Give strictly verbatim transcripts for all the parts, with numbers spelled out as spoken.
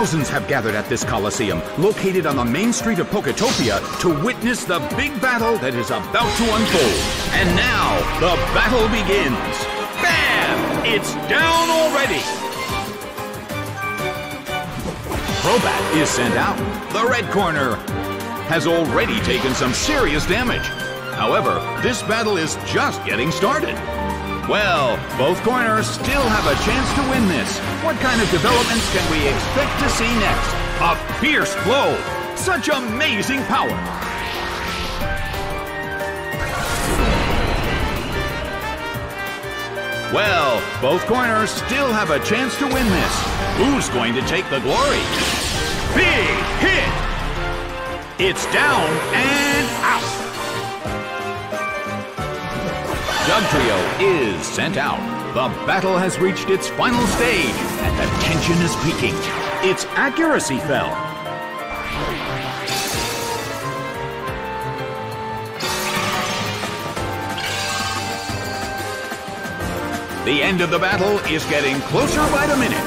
Thousands have gathered at this Coliseum, located on the main street of Poketopia, to witness the big battle that is about to unfold. And now, the battle begins. Bam! It's down already! Crobat is sent out. The red corner has already taken some serious damage. However, this battle is just getting started. Well, both corners still have a chance to win this. What kind of developments can we expect to see next? A fierce blow! Such amazing power! Well, both corners still have a chance to win this. Who's going to take the glory? Big hit! It's down and out! Dugtrio is sent out. The battle has reached its final stage, and the tension is peaking. Its accuracy fell. The end of the battle is getting closer by the minute.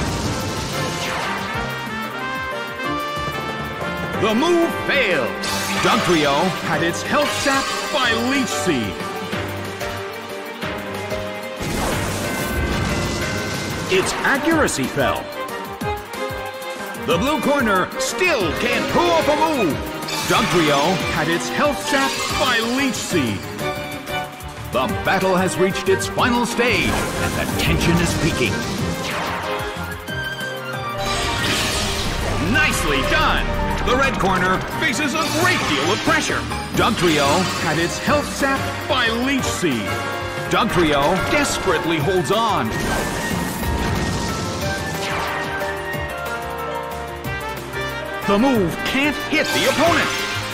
The move failed. Dugtrio had its health sapped by Leech Seed. Its accuracy fell. The blue corner still can't pull off a move. Dugtrio had its health sapped by Leech Seed. The battle has reached its final stage, and the tension is peaking. Nicely done! The red corner faces a great deal of pressure. Dugtrio had its health sapped by Leech Seed. Dugtrio desperately holds on. The move can't hit the opponent.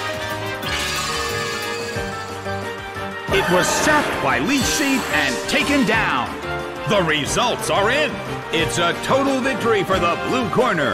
It was sapped by Leech Seed and taken down. The results are in. It's a total victory for the blue corner.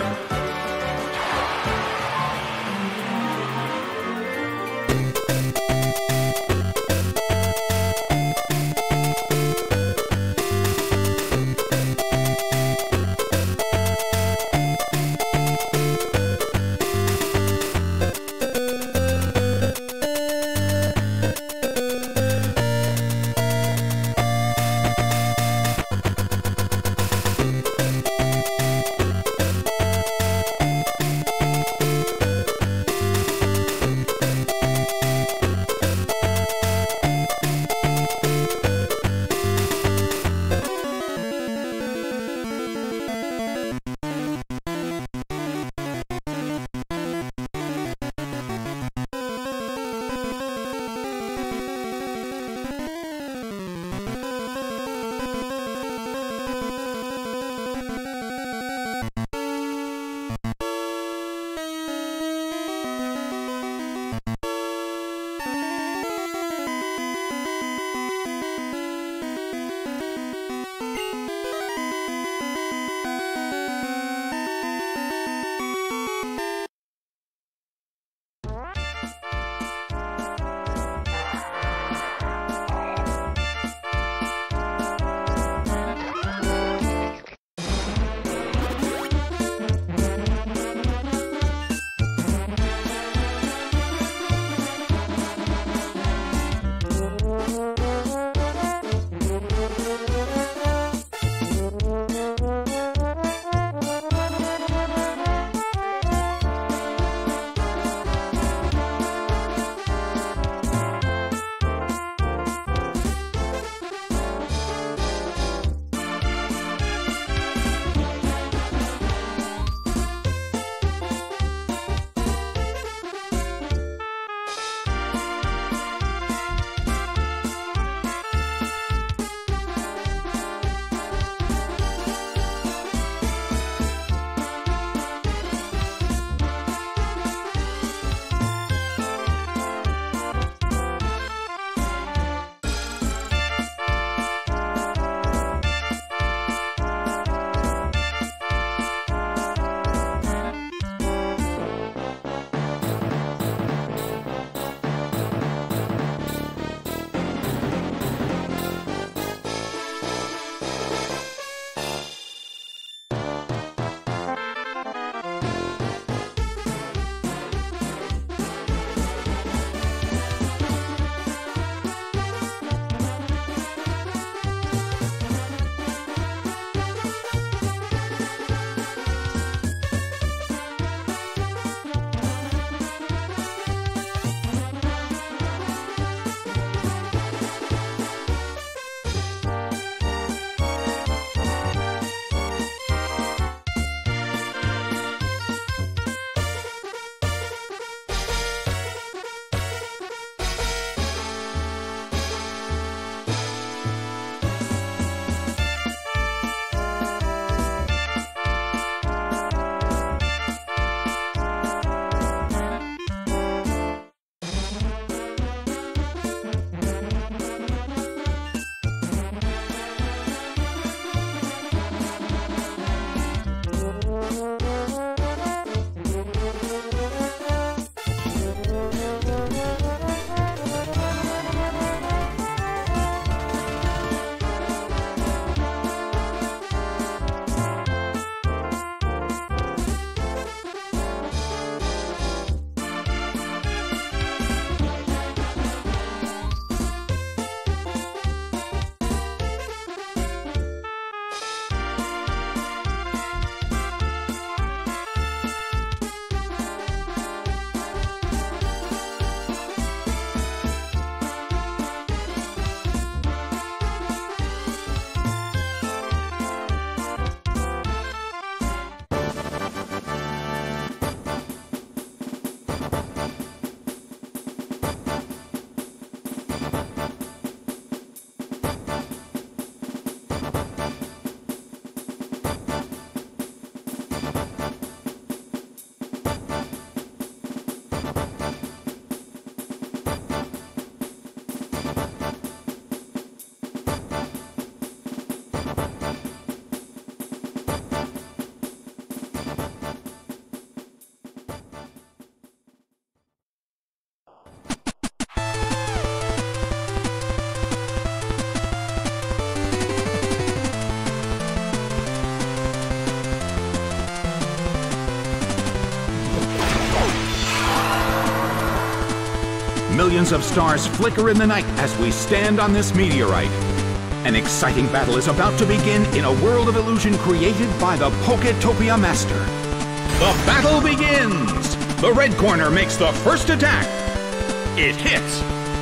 Millions of stars flicker in the night as we stand on this meteorite. An exciting battle is about to begin in a world of illusion created by the Poketopia Master. The battle begins! The red corner makes the first attack. It hits.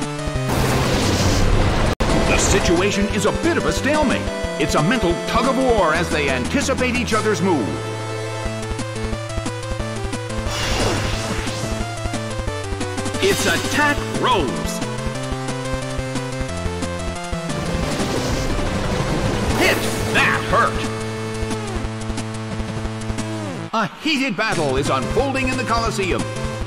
The situation is a bit of a stalemate. It's a mental tug of war as they anticipate each other's move. Its attack rose. Hit! That hurt! A heated battle is unfolding in the Colosseum.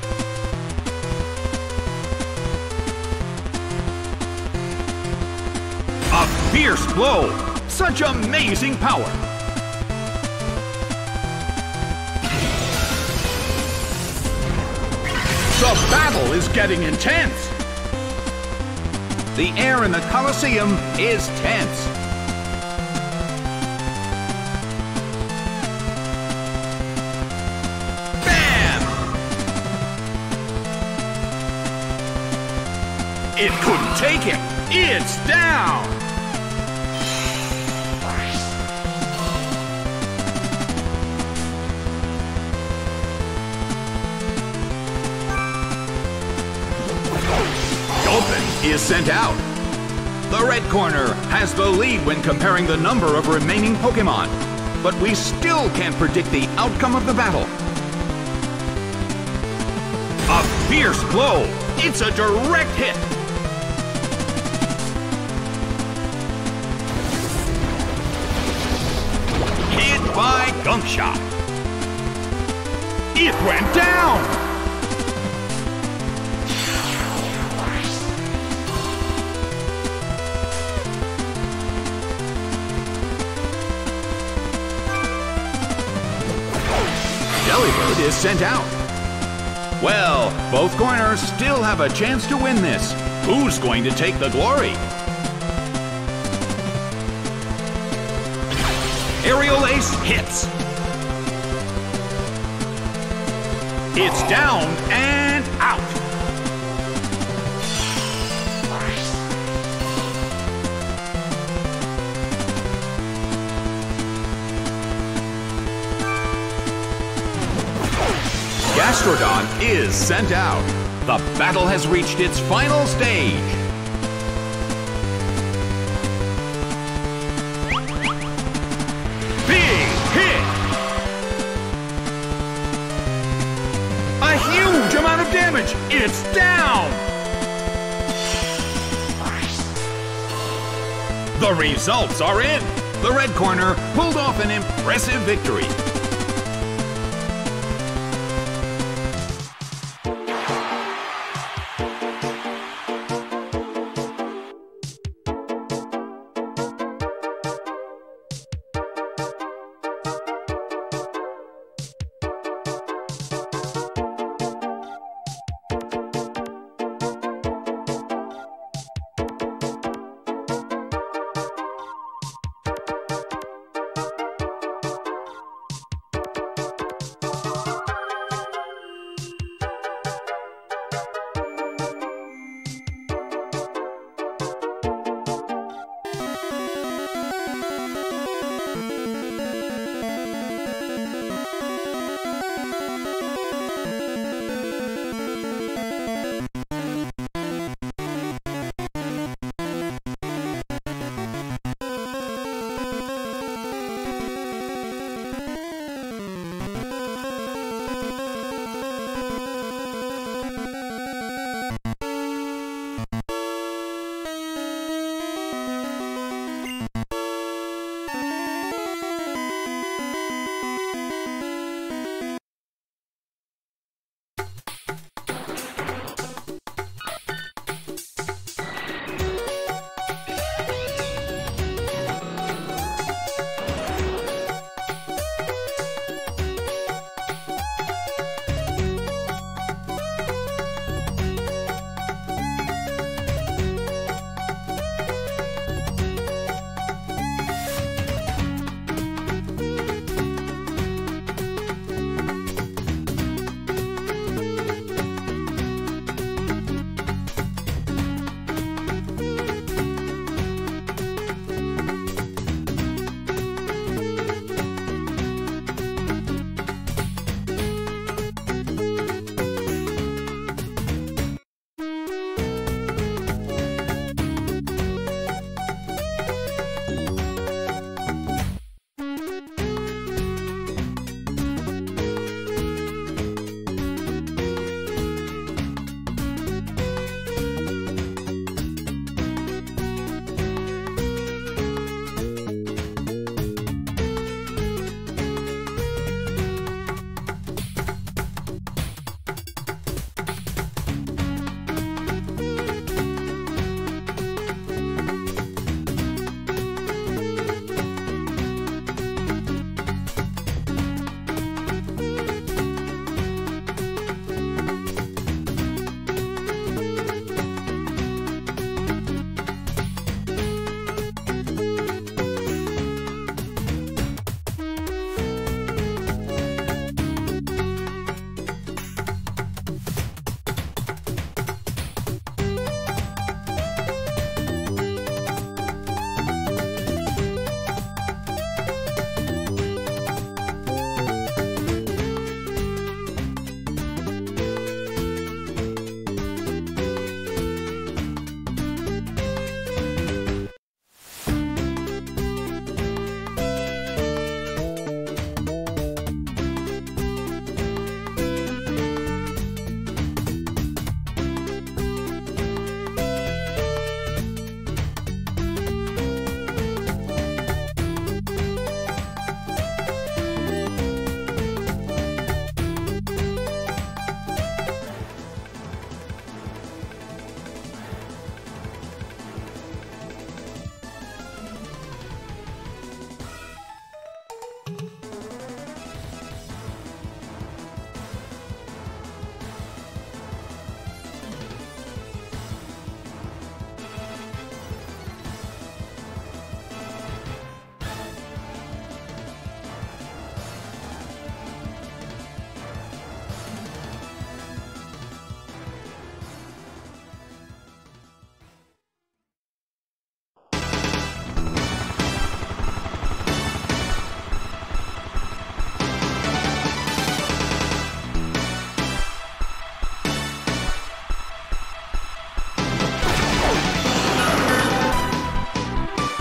A fierce blow! Such amazing power! The battle is getting intense! The air in the Colosseum is tense. Bam! It couldn't take it! It's down! Is sent out. The red corner has the lead when comparing the number of remaining Pokémon, but we still can't predict the outcome of the battle. A fierce blow! It's a direct hit! Hit by Gunk Shot! It went down! Delibird is sent out. Well, both corners still have a chance to win this. Who's going to take the glory? Aerial Ace hits. It's down and out. Gastrodon is sent out. The battle has reached its final stage. Big hit! A huge amount of damage! It's down! The results are in! The red corner pulled off an impressive victory.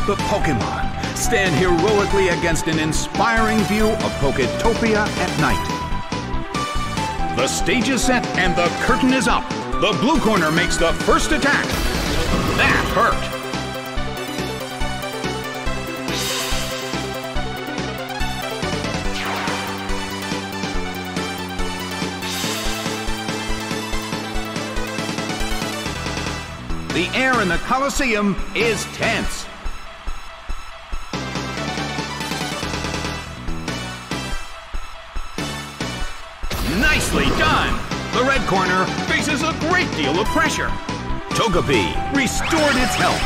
The Pokemon stand heroically against an inspiring view of Poketopia at night. The stage is set and the curtain is up. The blue corner makes the first attack. That hurt. The air in the Colosseum is tense. Nicely done! The red corner faces a great deal of pressure. Togepi restored its health.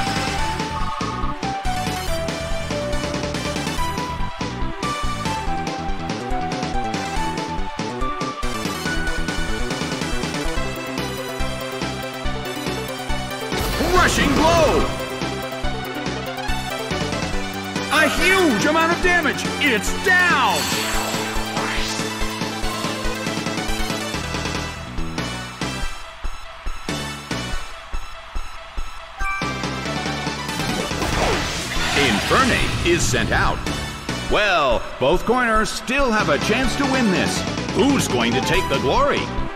Rushing blow! A huge amount of damage! It's down! Infernape is sent out. Well, both corners still have a chance to win this. Who's going to take the glory?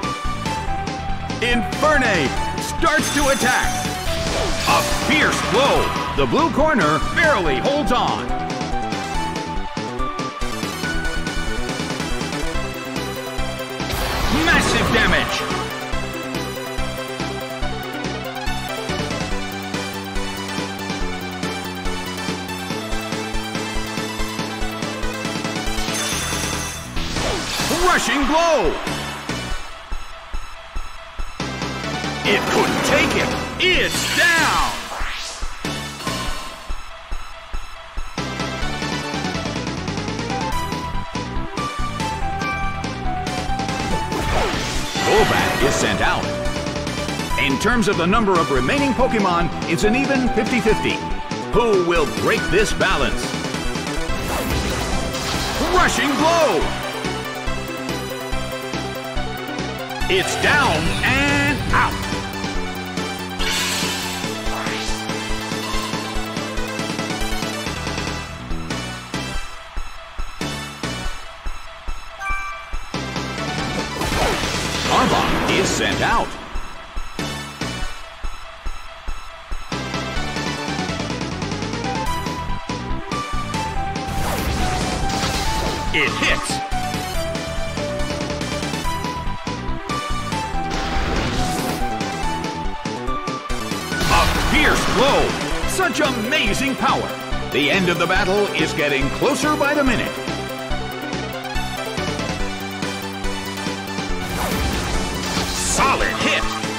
Infernape starts to attack. A fierce blow. The blue corner barely holds on. Massive damage. Rushing blow! It couldn't take it! It's down! Golbat is sent out. In terms of the number of remaining Pokemon, it's an even fifty fifty. Who will break this balance? Rushing blow! It's down and out. Arbok is sent out. It hits. Fierce blow! Such amazing power! The end of the battle is getting closer by the minute. Solid hit!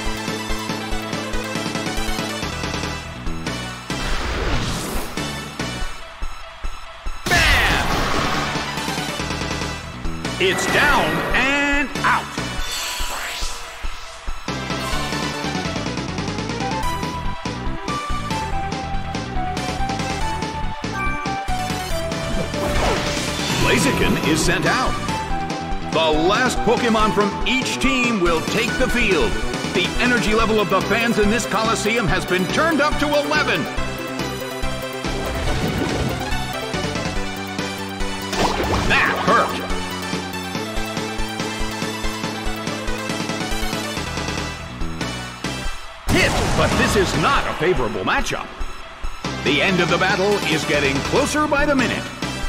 Bam! It's down and out. Blaziken is sent out. The last Pokemon from each team will take the field. The energy level of the fans in this Coliseum has been turned up to eleven. That hurt. Hit, but this is not a favorable matchup. The end of the battle is getting closer by the minute.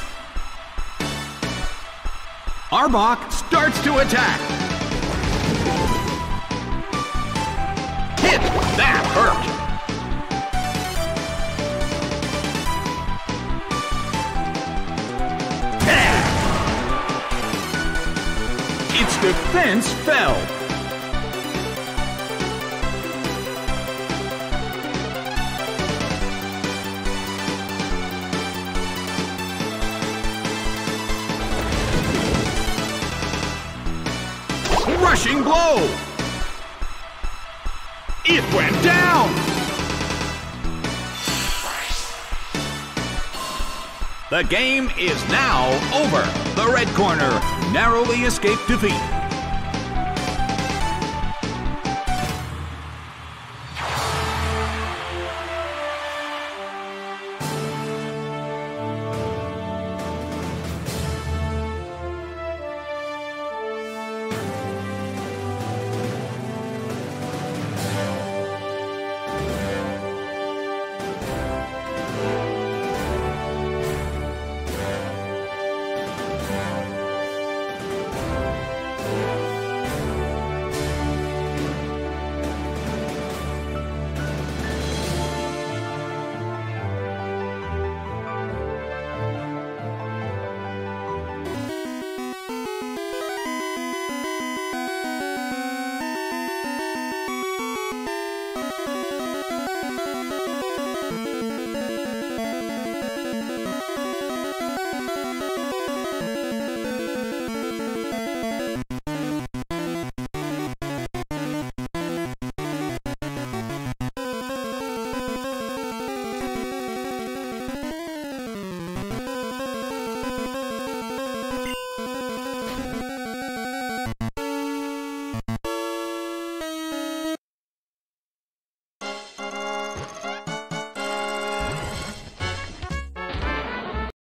Arbok starts to attack. Hit! That hurt! Yeah. Its defense fell. Rushing blow! It went down! The game is now over. The red corner narrowly escaped defeat.